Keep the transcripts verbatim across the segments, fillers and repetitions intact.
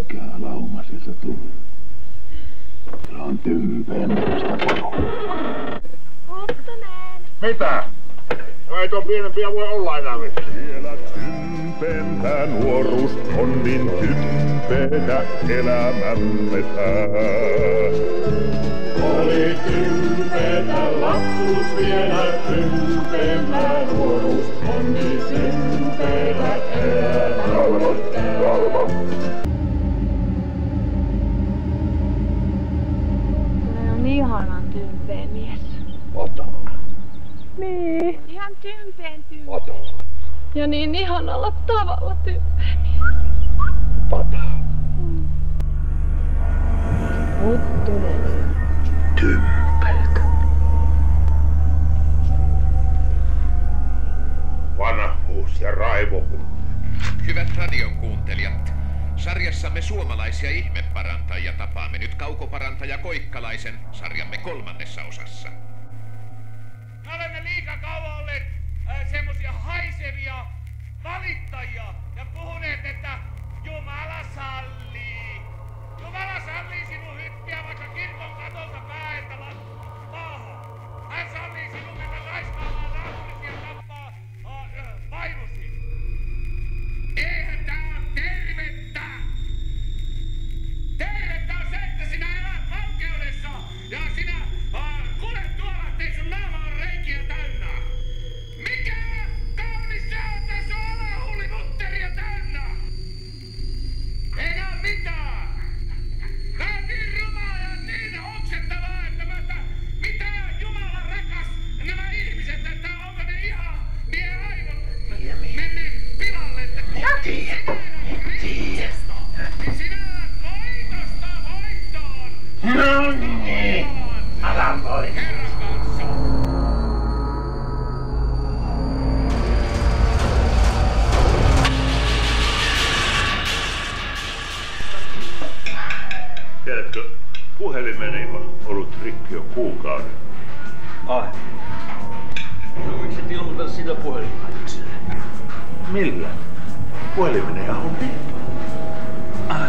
Mikä lauma sieltä tuli? Sillä on tympeen näköistä porukkaa. Huttunen! Mitä? No ei tuon pienempiä voi olla enää mitään. Siellä tympeäntä nuoruus on niin tympeetä elämämme tää. Oli tympeetä lapsuus vielä, tympeämpää nuoruus on niin tympeätä elämämme tää. Hän on ihanan tympeä mies. Ota. Niin. Ihan tympeen tympeä. Ota. Ja niin ihanalla tavalla tympeä mies. Pata. Mm. Huttunen. Tympeetä. Vanhuus ja raivo. Hyvät radion kuuntelijat, sarjassamme suomalaisia ihmeparantajia tapaamme nyt kaukoparantaja Koikkalaisen sarjamme kolmannessa osassa. Me olemme liika kauan olleet äh, semmosia haisevia valittajia ja puhuneet, että Jumala sallii. Jumala sallii sinun hyppiä vaikka kirkon katolta pääältä maahan. Hän sallii sinun mennä raiskaamaan naapurisia ja tappaa äh, äh, vaimosi. Eihän tää on tervettä! Tervettä on se, että sinä elät vankeudessa ja sinä äh, kulet tuolla, ettei sun naama on reikiä täynnä. Mikä kaunis se on, että sun alahuulimutteria täynnä? Ei nää mitään! Tää on niin rumaa ja niin oksettavaa, että mä että mitä Jumala rakas nämä ihmiset, että onko ne ihan niin aivot menneet pilalle, että Tiedä. Tiedä. niin sinä voitosta voittoon! No niin. Älä voi. Herran kanssa! Tiedätkö, puhelimeni on ollut rikki jo kuukauden. Ai. No miksi et ilmoita sitä puhelinlaitokselle? Millä? Puhelimeni on rikki. Ai.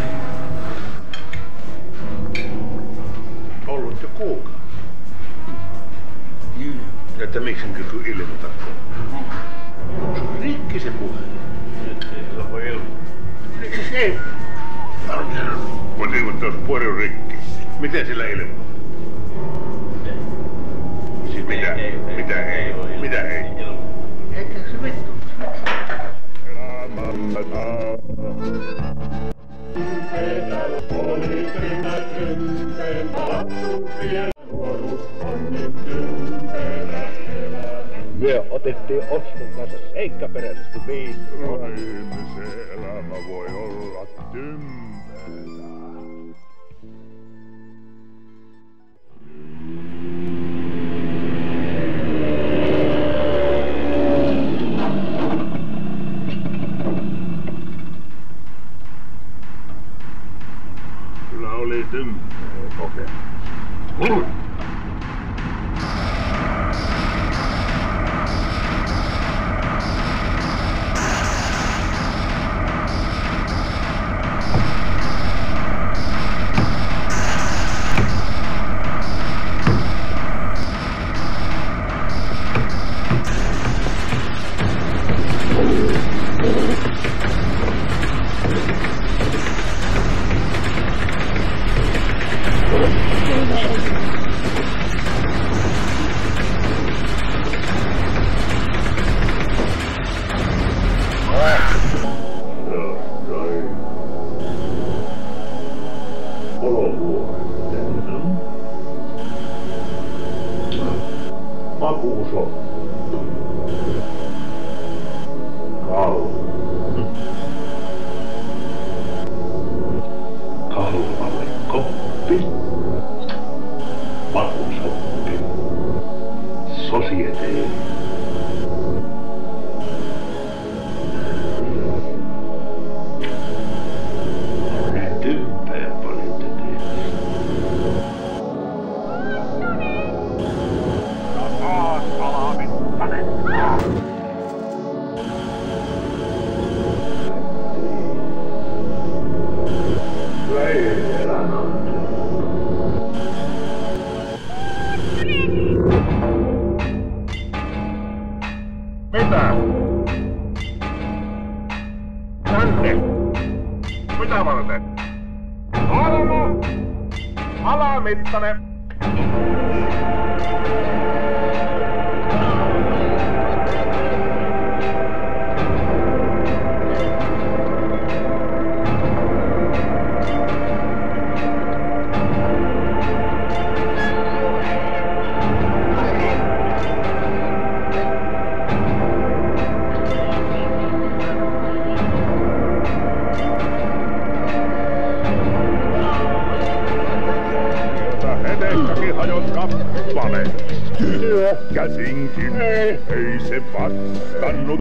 Ollut jo kuukauden. Niin. Että miksi en kysy ilmoitako? Se on rikki se puhelin. Nyt ei sillä voi ilmoittaa. Ei. Voit ilmoittaa, jos puhelin on rikki. Miten sillä ilmoittaa? Siis mitä? Ei, ei, Mitä ei? ei voi Mitä ei? ilmoittaa. Eikä se vittu. Elämämme tää. Tympeätä oli tymä tympeämpä lapsuus vielä, nuoruus on niin tympeätä elämämme. Me otettiin Osmon kanssa seikkaperäisesti viisi. Vain se elämä voi olla tympeätä. Kyllä oli tympeä kokemus. Makuuso. Kau. Kalvalle koppi. Makuusoppi. Societe. Tympää paljon tätä. Taas palaaminen. Mitä? Tänne. Mitä varten? Almo! Alamittainen! Käsinkin, ei, ei se vastannut